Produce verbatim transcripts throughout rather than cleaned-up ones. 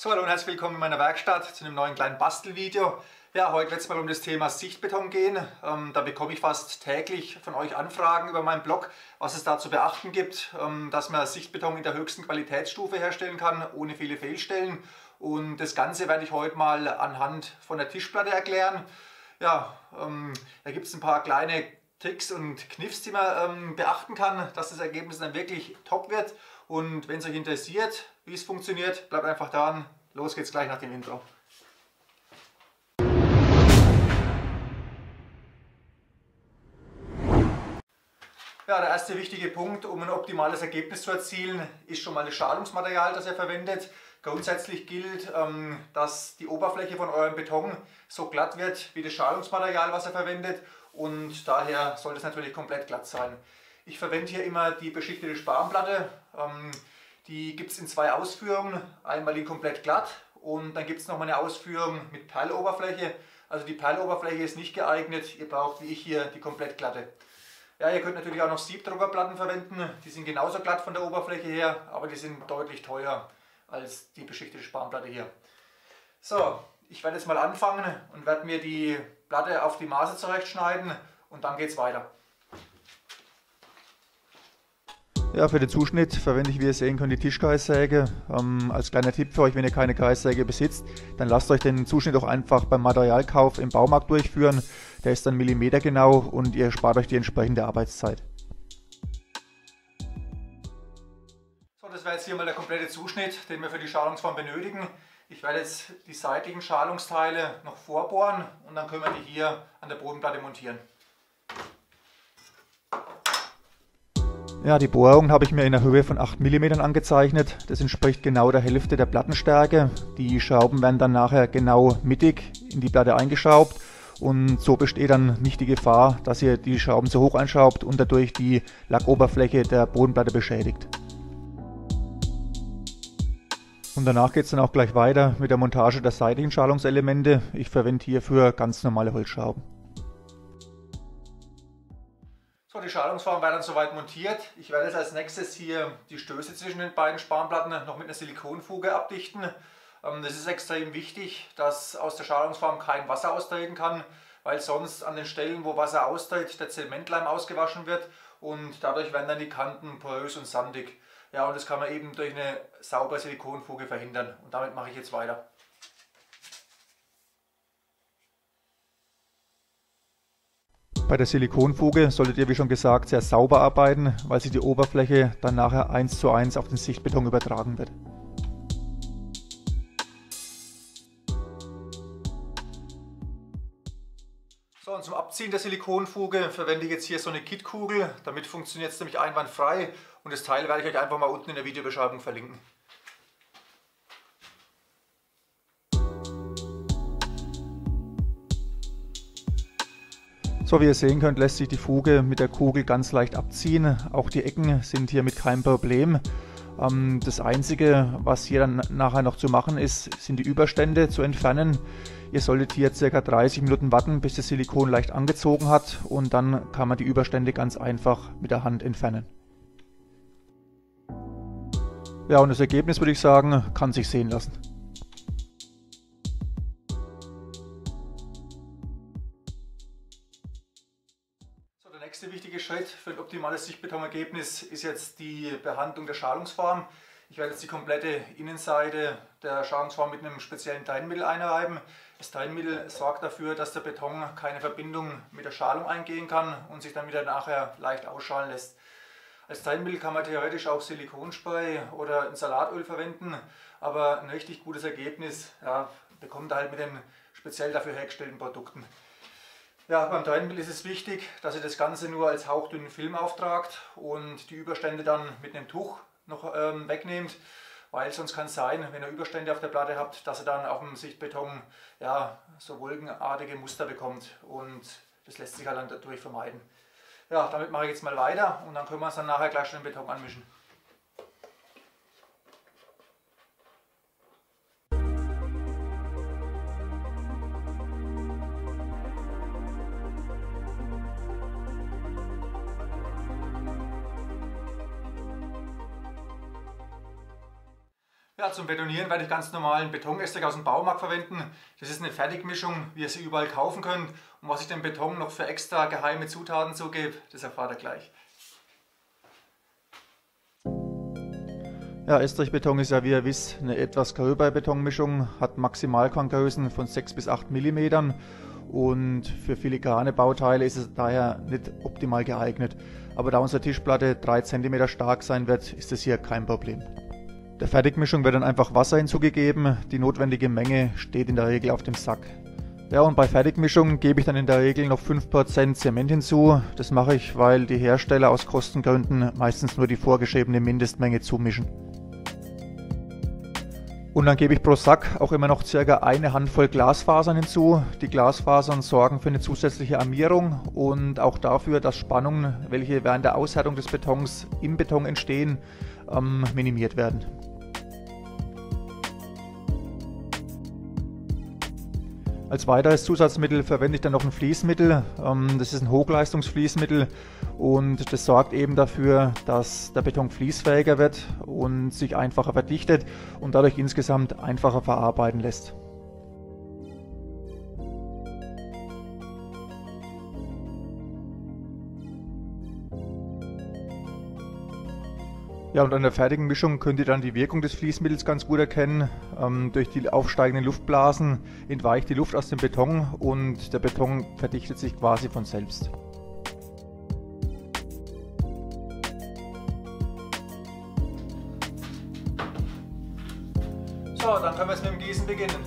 So, hallo und herzlich willkommen in meiner Werkstatt zu einem neuen kleinen Bastelvideo. Ja, heute wird es mal um das Thema Sichtbeton gehen. Ähm, da bekomme ich fast täglich von euch Anfragen über meinen Blog, was es da zu beachten gibt, ähm, dass man Sichtbeton in der höchsten Qualitätsstufe herstellen kann, ohne viele Fehlstellen. Und das Ganze werde ich heute mal anhand von der Tischplatte erklären. Ja, ähm, da gibt es ein paar kleine Tricks und Kniffs, die man ähm, beachten kann, dass das Ergebnis dann wirklich top wird. Und wenn es euch interessiert, wie es funktioniert, bleibt einfach dran. Los geht's gleich nach dem Intro. Ja, der erste wichtige Punkt, um ein optimales Ergebnis zu erzielen, ist schon mal das Schalungsmaterial, das ihr verwendet. Grundsätzlich gilt, dass die Oberfläche von eurem Beton so glatt wird wie das Schalungsmaterial, was ihr verwendet, und daher soll es natürlich komplett glatt sein. Ich verwende hier immer die beschichtete Spanplatte. Die gibt es in zwei Ausführungen, einmal in komplett glatt und dann gibt es noch mal eine Ausführung mit Perloberfläche. Also die Perloberfläche ist nicht geeignet, ihr braucht wie ich hier die komplett glatte. Ja, ihr könnt natürlich auch noch Siebdruckerplatten verwenden, die sind genauso glatt von der Oberfläche her, aber die sind deutlich teurer als die beschichtete Spanplatte hier. So, ich werde jetzt mal anfangen und werde mir die Platte auf die Maße zurechtschneiden und dann geht es weiter. Ja, für den Zuschnitt verwende ich, wie ihr sehen könnt, die Tischkreissäge. Ähm, als kleiner Tipp für euch, wenn ihr keine Kreissäge besitzt, dann lasst euch den Zuschnitt auch einfach beim Materialkauf im Baumarkt durchführen. Der ist dann millimetergenau und ihr spart euch die entsprechende Arbeitszeit. So, das wäre jetzt hier mal der komplette Zuschnitt, den wir für die Schalungsform benötigen. Ich werde jetzt die seitlichen Schalungsteile noch vorbohren und dann können wir die hier an der Bodenplatte montieren. Ja, die Bohrung habe ich mir in einer Höhe von acht Millimeter angezeichnet. Das entspricht genau der Hälfte der Plattenstärke. Die Schrauben werden dann nachher genau mittig in die Platte eingeschraubt und so besteht dann nicht die Gefahr, dass ihr die Schrauben zu hoch einschraubt und dadurch die Lackoberfläche der Bodenplatte beschädigt. Und danach geht es dann auch gleich weiter mit der Montage der seitlichen Schalungselemente. Ich verwende hierfür ganz normale Holzschrauben. So, die Schalungsform wird dann soweit montiert. Ich werde jetzt als nächstes hier die Stöße zwischen den beiden Spanplatten noch mit einer Silikonfuge abdichten. Das ist extrem wichtig, dass aus der Schalungsform kein Wasser austreten kann, weil sonst an den Stellen, wo Wasser austritt, der Zementleim ausgewaschen wird und dadurch werden dann die Kanten porös und sandig. Ja, und das kann man eben durch eine saubere Silikonfuge verhindern. Und damit mache ich jetzt weiter. Bei der Silikonfuge solltet ihr, wie schon gesagt, sehr sauber arbeiten, weil sich die Oberfläche dann nachher eins zu eins auf den Sichtbeton übertragen wird. So, und zum Abziehen der Silikonfuge verwende ich jetzt hier so eine Kitkugel. Damit funktioniert es nämlich einwandfrei und das Teil werde ich euch einfach mal unten in der Videobeschreibung verlinken. So, wie ihr sehen könnt, lässt sich die Fuge mit der Kugel ganz leicht abziehen. Auch die Ecken sind hier mit kein Problem. Ähm, das Einzige, was hier dann nachher noch zu machen ist, sind die Überstände zu entfernen. Ihr solltet hier ca. dreißig Minuten warten, bis das Silikon leicht angezogen hat und dann kann man die Überstände ganz einfach mit der Hand entfernen. Ja, und das Ergebnis, würde ich sagen, kann sich sehen lassen. Der nächste wichtige Schritt für ein optimales Sichtbetonergebnis ist jetzt die Behandlung der Schalungsform. Ich werde jetzt die komplette Innenseite der Schalungsform mit einem speziellen Trennmittel einreiben. Das Trennmittel sorgt dafür, dass der Beton keine Verbindung mit der Schalung eingehen kann und sich dann wieder nachher leicht ausschalen lässt. Als Trennmittel kann man theoretisch auch Silikonspray oder ein Salatöl verwenden, aber ein richtig gutes Ergebnis ja, bekommt ihr halt mit den speziell dafür hergestellten Produkten. Ja, beim Trennmittel ist es wichtig, dass ihr das Ganze nur als hauchdünnen Film auftragt und die Überstände dann mit einem Tuch noch ähm, wegnehmt, weil sonst kann es sein, wenn ihr Überstände auf der Platte habt, dass ihr dann auf dem Sichtbeton ja, so wolkenartige Muster bekommt und das lässt sich halt dann dadurch vermeiden. Ja, damit mache ich jetzt mal weiter und dann können wir uns dann nachher gleich schon den Beton anmischen. Ja, zum Betonieren werde ich ganz normalen Betonessig aus dem Baumarkt verwenden. Das ist eine Fertigmischung, wie ihr sie überall kaufen könnt. Und was ich dem Beton noch für extra geheime Zutaten zugebe, das erfahrt ihr gleich. Ja, Estrichbeton ist ja, wie ihr wisst, eine etwas gröbere Betonmischung, hat Maximalkorngrößen von sechs bis acht Millimetern und für filigrane Bauteile ist es daher nicht optimal geeignet. Aber da unsere Tischplatte drei Zentimeter stark sein wird, ist es hier kein Problem. Der Fertigmischung wird dann einfach Wasser hinzugegeben, die notwendige Menge steht in der Regel auf dem Sack. Ja, und bei Fertigmischung gebe ich dann in der Regel noch fünf Prozent Zement hinzu. Das mache ich, weil die Hersteller aus Kostengründen meistens nur die vorgeschriebene Mindestmenge zumischen. Und dann gebe ich pro Sack auch immer noch ca. eine Handvoll Glasfasern hinzu. Die Glasfasern sorgen für eine zusätzliche Armierung und auch dafür, dass Spannungen, welche während der Aushärtung des Betons im Beton entstehen, ähm, minimiert werden. Als weiteres Zusatzmittel verwende ich dann noch ein Fließmittel. Das ist ein Hochleistungsfließmittel und das sorgt eben dafür, dass der Beton fließfähiger wird und sich einfacher verdichtet und dadurch insgesamt einfacher verarbeiten lässt. Ja, und an der fertigen Mischung könnt ihr dann die Wirkung des Fließmittels ganz gut erkennen. Ähm, durch die aufsteigenden Luftblasen entweicht die Luft aus dem Beton und der Beton verdichtet sich quasi von selbst. So, dann können wir jetzt mit dem Gießen beginnen.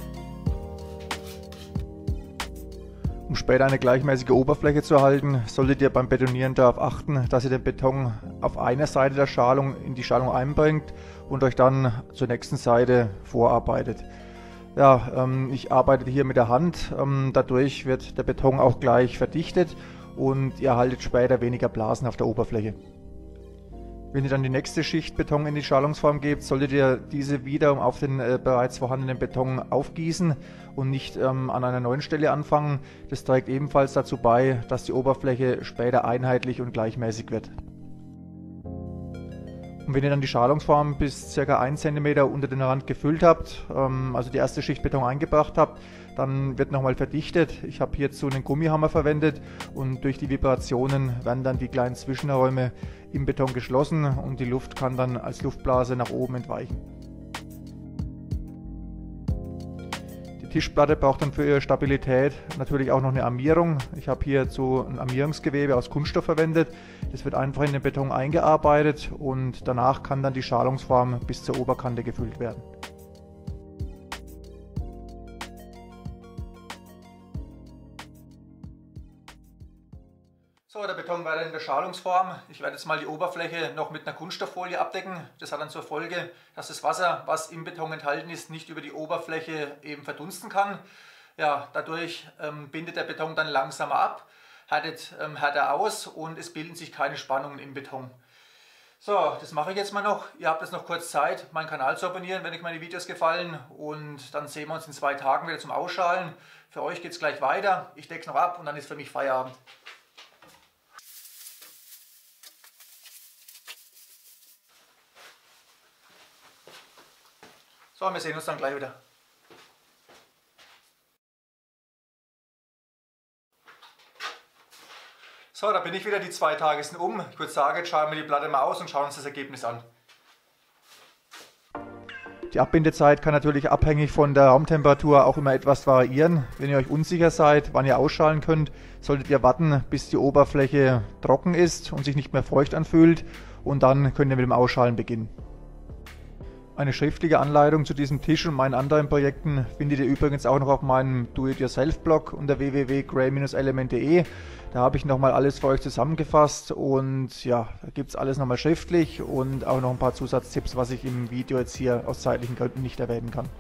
Um später eine gleichmäßige Oberfläche zu erhalten, solltet ihr beim Betonieren darauf achten, dass ihr den Beton auf einer Seite der Schalung in die Schalung einbringt und euch dann zur nächsten Seite vorarbeitet. Ja, ähm, ich arbeite hier mit der Hand, ähm, dadurch wird der Beton auch gleich verdichtet und ihr erhaltet später weniger Blasen auf der Oberfläche. Wenn ihr dann die nächste Schicht Beton in die Schalungsform gebt, solltet ihr diese wieder auf den äh, bereits vorhandenen Beton aufgießen und nicht ähm, an einer neuen Stelle anfangen. Das trägt ebenfalls dazu bei, dass die Oberfläche später einheitlich und gleichmäßig wird. Und wenn ihr dann die Schalungsform bis ca. ein Zentimeter unter den Rand gefüllt habt, ähm, also die erste Schicht Beton eingebracht habt, dann wird nochmal verdichtet. Ich habe hierzu einen Gummihammer verwendet und durch die Vibrationen werden dann die kleinen Zwischenräume im Beton geschlossen und die Luft kann dann als Luftblase nach oben entweichen. Die Tischplatte braucht dann für ihre Stabilität natürlich auch noch eine Armierung. Ich habe hierzu ein Armierungsgewebe aus Kunststoff verwendet. Das wird einfach in den Beton eingearbeitet und danach kann dann die Schalungsform bis zur Oberkante gefüllt werden. So, der Beton weiter in der Schalungsform. Ich werde jetzt mal die Oberfläche noch mit einer Kunststofffolie abdecken. Das hat dann zur Folge, dass das Wasser, was im Beton enthalten ist, nicht über die Oberfläche eben verdunsten kann. Ja, dadurch ähm, bindet der Beton dann langsamer ab, härtet ähm, härter aus und es bilden sich keine Spannungen im Beton. So, das mache ich jetzt mal noch. Ihr habt jetzt noch kurz Zeit, meinen Kanal zu abonnieren, wenn euch meine Videos gefallen. Und dann sehen wir uns in zwei Tagen wieder zum Ausschalen. Für euch geht es gleich weiter. Ich decke es noch ab und dann ist für mich Feierabend. So, wir sehen uns dann gleich wieder. So, da bin ich wieder, die zwei Tage sind um. Ich würde sagen, jetzt schauen wir die Platte mal aus und schauen uns das Ergebnis an. Die Abbindezeit kann natürlich abhängig von der Raumtemperatur auch immer etwas variieren. Wenn ihr euch unsicher seid, wann ihr ausschalen könnt, solltet ihr warten, bis die Oberfläche trocken ist und sich nicht mehr feucht anfühlt und dann könnt ihr mit dem Ausschalen beginnen. Eine schriftliche Anleitung zu diesem Tisch und meinen anderen Projekten findet ihr übrigens auch noch auf meinem Do-It-Yourself-Blog unter w w w punkt gray Bindestrich element punkt de. Da habe ich nochmal alles für euch zusammengefasst und ja, da gibt es alles nochmal schriftlich und auch noch ein paar Zusatztipps, was ich im Video jetzt hier aus zeitlichen Gründen nicht erwähnen kann.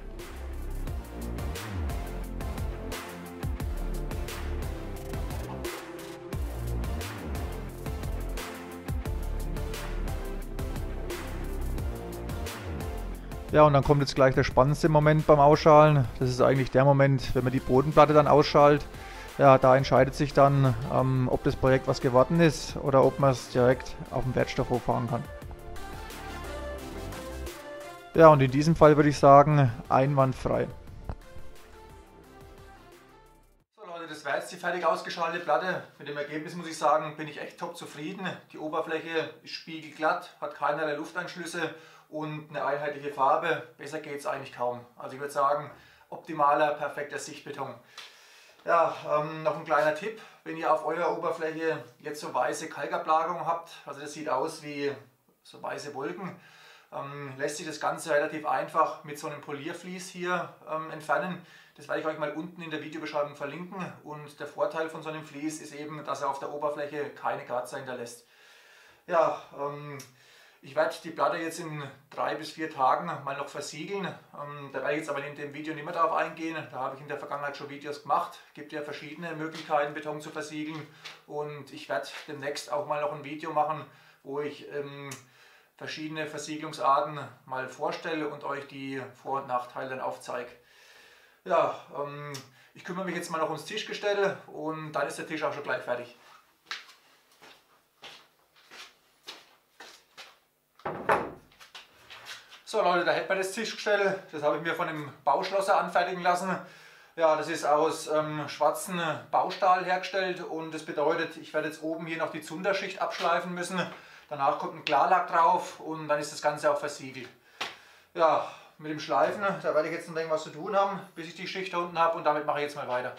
Ja, und dann kommt jetzt gleich der spannendste Moment beim Ausschalen. Das ist eigentlich der Moment, wenn man die Bodenplatte dann ausschalt. Ja, da entscheidet sich dann, ähm, ob das Projekt was geworden ist oder ob man es direkt auf dem Wertstoff hochfahren kann. Ja, und in diesem Fall würde ich sagen, einwandfrei. So Leute, das war jetzt die fertig ausgeschaltete Platte. Mit dem Ergebnis muss ich sagen, bin ich echt top zufrieden. Die Oberfläche ist spiegelglatt, hat keinerlei Lufteinschlüsse und eine einheitliche Farbe. Besser geht es eigentlich kaum. Also ich würde sagen, optimaler, perfekter Sichtbeton. Ja, ähm, noch ein kleiner Tipp, wenn ihr auf eurer Oberfläche jetzt so weiße Kalkablagerung habt, also das sieht aus wie so weiße Wolken, ähm, lässt sich das Ganze relativ einfach mit so einem Poliervlies hier ähm, entfernen. Das werde ich euch mal unten in der Videobeschreibung verlinken und der Vorteil von so einem Vlies ist eben, dass er auf der Oberfläche keine Kratzer hinterlässt. Ja, ähm, ich werde die Platte jetzt in drei bis vier Tagen mal noch versiegeln. Ähm, da werde ich jetzt aber in dem Video nicht mehr darauf eingehen. Da habe ich in der Vergangenheit schon Videos gemacht. Es gibt ja verschiedene Möglichkeiten, Beton zu versiegeln. Und ich werde demnächst auch mal noch ein Video machen, wo ich ähm, verschiedene Versiegelungsarten mal vorstelle und euch die Vor- und Nachteile dann aufzeige. Ja, ähm, ich kümmere mich jetzt mal noch ums Tischgestell und dann ist der Tisch auch schon gleich fertig. So Leute, da hätten wir das Tischgestell, das habe ich mir von einem Bauschlosser anfertigen lassen. Ja, das ist aus ähm, schwarzem Baustahl hergestellt und das bedeutet, ich werde jetzt oben hier noch die Zunderschicht abschleifen müssen. Danach kommt ein Klarlack drauf und dann ist das Ganze auch versiegelt. Ja, mit dem Schleifen, da werde ich jetzt noch irgendwas zu tun haben, bis ich die Schicht da unten habe und damit mache ich jetzt mal weiter.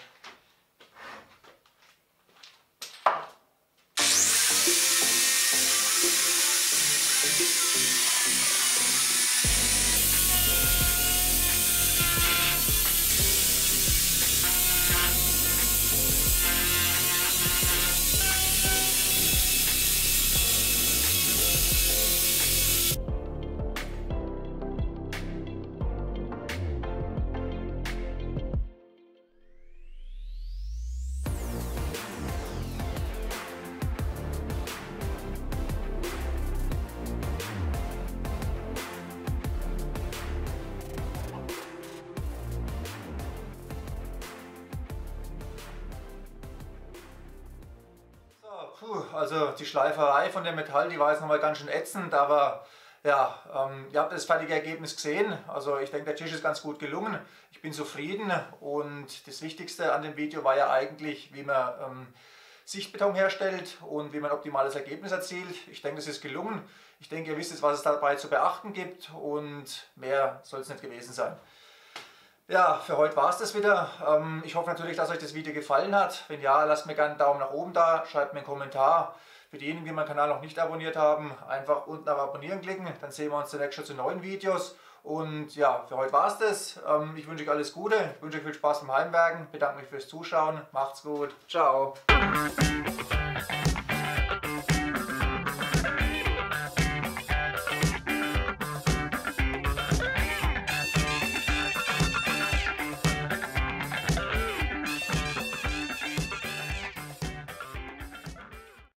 Puh, also die Schleiferei von dem Metall, die war jetzt nochmal ganz schön ätzend, aber ja, ähm, ihr habt das fertige Ergebnis gesehen. Also ich denke, der Tisch ist ganz gut gelungen. Ich bin zufrieden und das Wichtigste an dem Video war ja eigentlich, wie man ähm, Sichtbeton herstellt und wie man ein optimales Ergebnis erzielt. Ich denke, das ist gelungen. Ich denke, ihr wisst jetzt, was es dabei zu beachten gibt und mehr soll es nicht gewesen sein. Ja, für heute war es das wieder. Ich hoffe natürlich, dass euch das Video gefallen hat. Wenn ja, lasst mir gerne einen Daumen nach oben da, schreibt mir einen Kommentar. Für diejenigen, die meinen Kanal noch nicht abonniert haben, einfach unten auf Abonnieren klicken. Dann sehen wir uns demnächst schon zu neuen Videos. Und ja, für heute war es das. Ich wünsche euch alles Gute, ich wünsche euch viel Spaß beim Heimwerken, bedanke mich fürs Zuschauen, macht's gut, ciao.